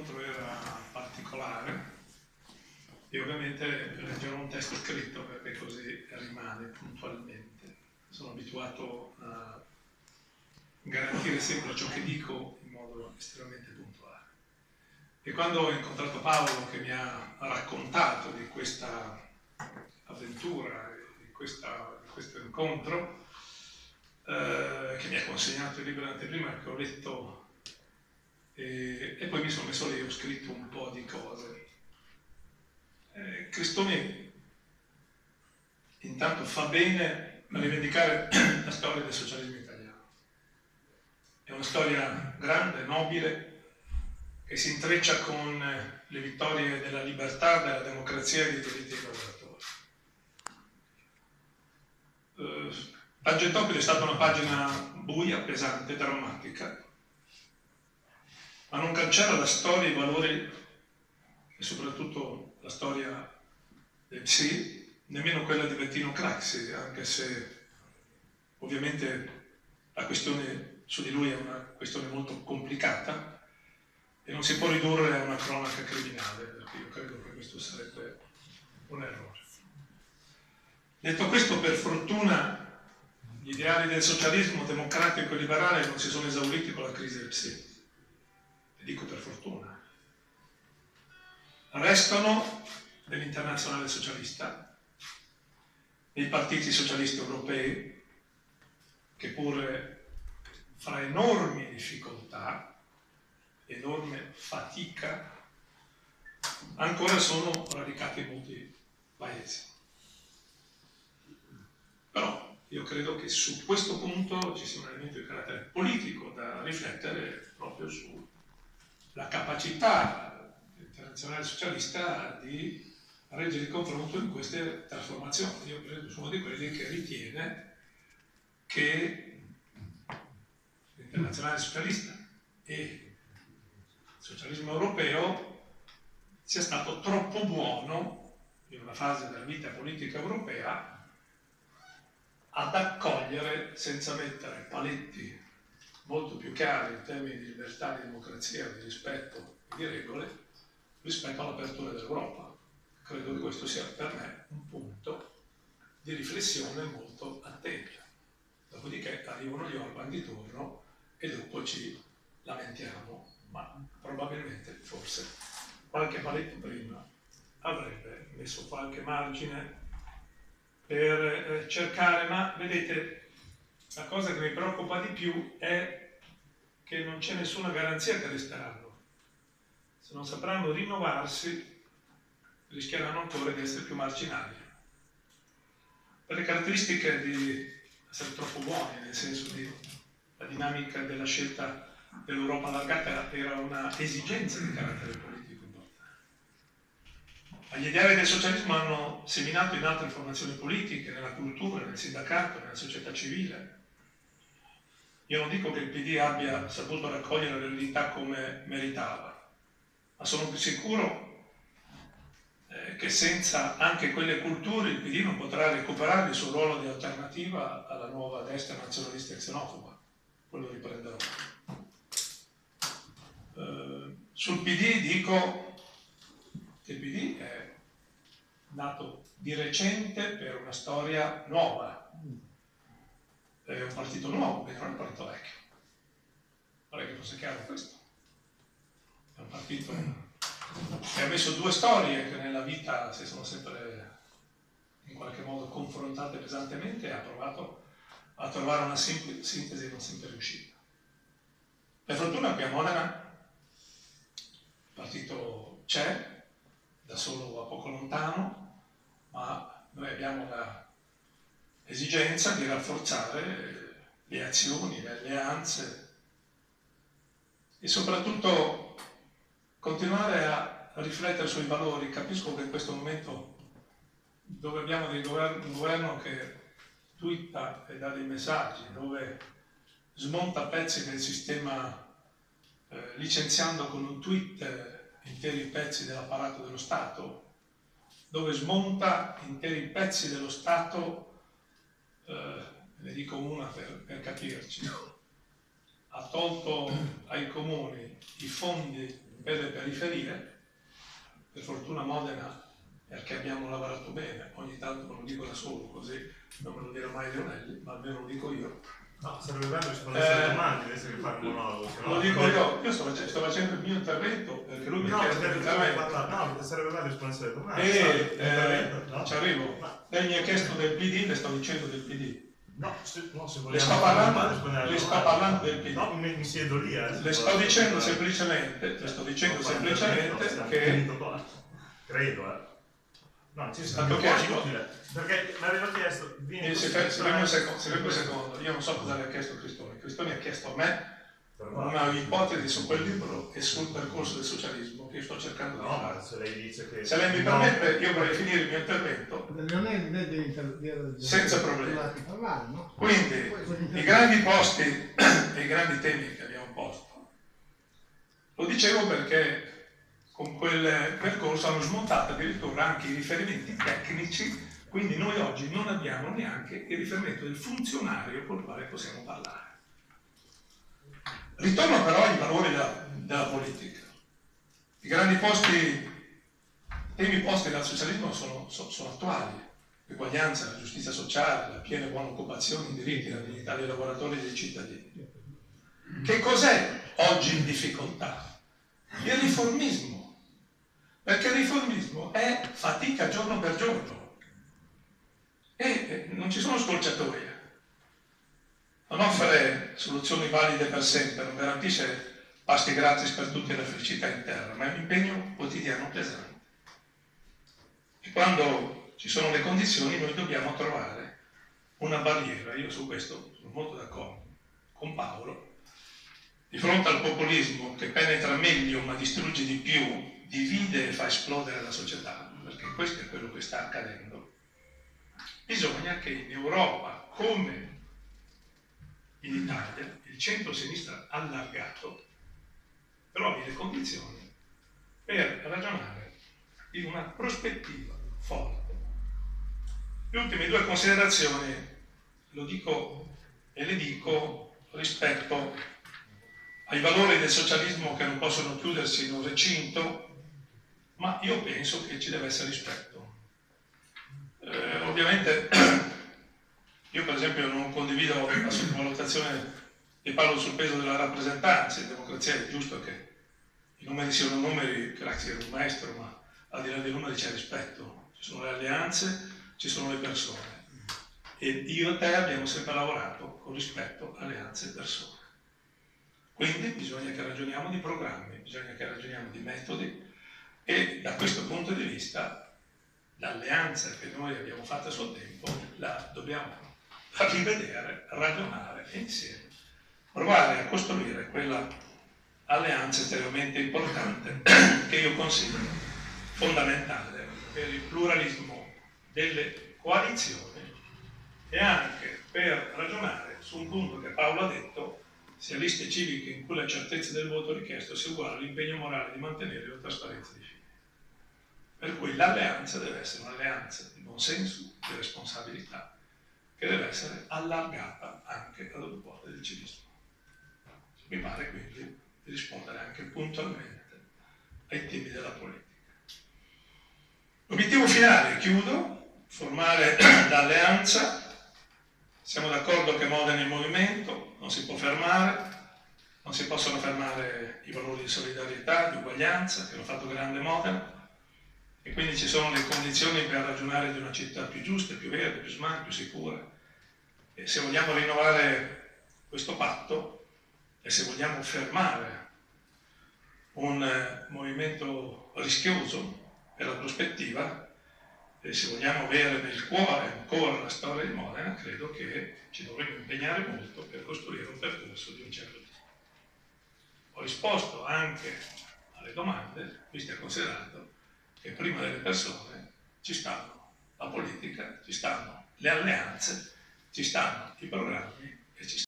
incontro era particolare e ovviamente leggerò un testo scritto perché così rimane puntualmente. Sono abituato a garantire sempre ciò che dico in modo estremamente puntuale. E quando ho incontrato Paolo, che mi ha raccontato di questa avventura, di questo incontro, che mi ha consegnato il libro in anteprima, che ho letto, e poi mi sono messo lì e ho scritto un po' di cose. Cristoni intanto fa bene a rivendicare la storia del socialismo italiano. È una storia grande, nobile, che si intreccia con le vittorie della libertà, della democrazia e dei diritti dei lavoratori. Tangentopoli è stata una pagina buia, pesante, drammatica, ma non cancella la storia, i valori e soprattutto la storia del PSI, nemmeno quella di Bettino Craxi, anche se ovviamente la questione su di lui è una questione molto complicata e non si può ridurre a una cronaca criminale, perché io credo che questo sarebbe un errore. Detto questo, per fortuna gli ideali del socialismo democratico e liberale non si sono esauriti con la crisi del PSI. E dico per fortuna. Restano nell'Internazionale socialista, nei partiti socialisti europei, che pure fra enormi difficoltà, enorme fatica, ancora sono radicati in molti paesi. Però io credo che su questo punto ci sia un elemento di carattere politico da riflettere proprio sulla capacità dell'Internazionale socialista di reggere il confronto in queste trasformazioni. Io credo sono di quelli che ritiene che l'Internazionale socialista e il socialismo europeo sia stato troppo buono in una fase della vita politica europea ad accogliere, senza mettere paletti molto più chiari in termini di libertà, di democrazia, di rispetto e di regole, rispetto all'apertura dell'Europa. Credo che questo sia per me un punto di riflessione molto attento. Dopodiché arrivano gli Orban di turno e dopo ci lamentiamo, ma probabilmente, forse, qualche paletto prima avrebbe messo qualche margine per cercare, ma vedete, la cosa che mi preoccupa di più è che non c'è nessuna garanzia che resteranno. Se non sapranno rinnovarsi, rischieranno ancora di essere più marginali. Per le caratteristiche di essere troppo buoni, nel senso di la dinamica della scelta dell'Europa allargata era una esigenza di carattere politico importante. Gli ideali del socialismo hanno seminato in altre formazioni politiche, nella cultura, nel sindacato, nella società civile. Io non dico che il PD abbia saputo raccogliere l'eredità come meritava, ma sono più sicuro che senza anche quelle culture il PD non potrà recuperare il suo ruolo di alternativa alla nuova destra nazionalista e xenofoba. Quello riprenderò. Sul PD dico che il PD è nato di recente per una storia nuova. È un partito nuovo, quindi non è un partito vecchio. Vorrei che fosse chiaro questo. È un partito che ha messo due storie che nella vita si sono sempre in qualche modo confrontate pesantemente e ha provato a trovare una sintesi non sempre riuscita. Per fortuna qui a Modena il partito c'è, da solo a poco lontano, ma noi abbiamo l'esigenza di rafforzare le azioni, le alleanze e soprattutto continuare a riflettere sui valori. Capisco che in questo momento dove abbiamo un governo che twitta e dà dei messaggi, dove smonta pezzi del sistema licenziando con un tweet interi pezzi dell'apparato dello Stato, dove smonta interi pezzi dello Stato, ne dico una per capirci, ha tolto ai comuni i fondi per le periferie. Per fortuna Modena, perché abbiamo lavorato bene, ogni tanto me lo dico da solo, così non me lo dirà mai Leonelli, ma almeno lo dico io. No, sarebbe bello rispondere alle domande invece che fare un monologo. Lo dico io sto facendo il mio intervento perché lui mi ha chiesto l'intervento. No, sarebbe bello rispondere alle domande. Ci arrivo. Lei mi ha chiesto del PD, le sto dicendo del PD. No, se vogliamo le sto parlando del PD. No, mi siedo lì. Le sto dicendo semplicemente che... Credo, No, ci sta inutile. Perché mi aveva chiesto... Se fermi un secondo, io non so cosa le ha chiesto Cristoni. Cristoni ha chiesto a me una ipotesi su quel libro e sul percorso del socialismo che io sto cercando di fare. Se lei dice che... Se lei mi permette, io vorrei finire il mio intervento senza problemi. Quindi, i grandi posti e i grandi temi che abbiamo posto, lo dicevo perché con quel percorso hanno smontato addirittura anche i riferimenti tecnici, quindi noi oggi non abbiamo neanche il riferimento del funzionario con il quale possiamo parlare. Ritorno però ai valori della politica. I grandi temi posti dal socialismo sono attuali: l'eguaglianza, la giustizia sociale, la piena e buona occupazione, i diritti, la dignità dei lavoratori e dei cittadini. Che cos'è oggi in difficoltà? Il riformismo. Perché il riformismo è fatica giorno per giorno e non ci sono scorciatoie. Non offre soluzioni valide per sempre, non garantisce pasti gratis per tutti e la felicità interna, ma è un impegno quotidiano pesante. E quando ci sono le condizioni noi dobbiamo trovare una barriera. Io su questo sono molto d'accordo con Paolo. Di fronte al populismo che penetra meglio ma distrugge di più, divide e fa esplodere la società, perché questo è quello che sta accadendo, bisogna che in Europa, come in Italia, il centro-sinistra allargato trovi le condizioni per ragionare in una prospettiva forte. Le ultime due considerazioni lo dico e le dico rispetto ai valori del socialismo che non possono chiudersi in un recinto, ma io penso che ci deve essere rispetto. Ovviamente io per esempio non condivido la sottovalutazione di Paolo sul peso della rappresentanza. In democrazia è giusto che i numeri siano numeri, grazie a un maestro, ma al di là dei numeri c'è rispetto. Ci sono le alleanze, ci sono le persone. E io e te abbiamo sempre lavorato con rispetto, alleanze e persone. Quindi bisogna che ragioniamo di programmi, bisogna che ragioniamo di metodi e da questo punto di vista l'alleanza che noi abbiamo fatto a suo tempo la dobbiamo rivedere, ragionare e insieme provare a costruire quella alleanza estremamente importante che io considero fondamentale per il pluralismo delle coalizioni e anche per ragionare su un punto che Paolo ha detto: sia liste civiche in cui la certezza del voto richiesto sia uguale all'impegno morale di mantenere la trasparenza di fine. Per cui l'alleanza deve essere un'alleanza di buon senso, di responsabilità, che deve essere allargata anche alle porte del civismo. Mi pare quindi di rispondere anche puntualmente ai temi della politica. L'obiettivo finale, chiudo, formare l'alleanza. Siamo d'accordo che Modena è in movimento, non si può fermare, non si possono fermare i valori di solidarietà, di uguaglianza, che hanno fatto grande Modena, e quindi ci sono le condizioni per ragionare di una città più giusta, più verde, più smart, più sicura. E se vogliamo rinnovare questo patto e se vogliamo fermare un movimento rischioso per la prospettiva, e se vogliamo avere nel cuore ancora la storia di Modena, credo che ci dovremmo impegnare molto per costruire un percorso di un certo tipo. Ho risposto anche alle domande, qui stia considerato che prima delle persone ci stanno la politica, ci stanno le alleanze, ci stanno i programmi e ci stanno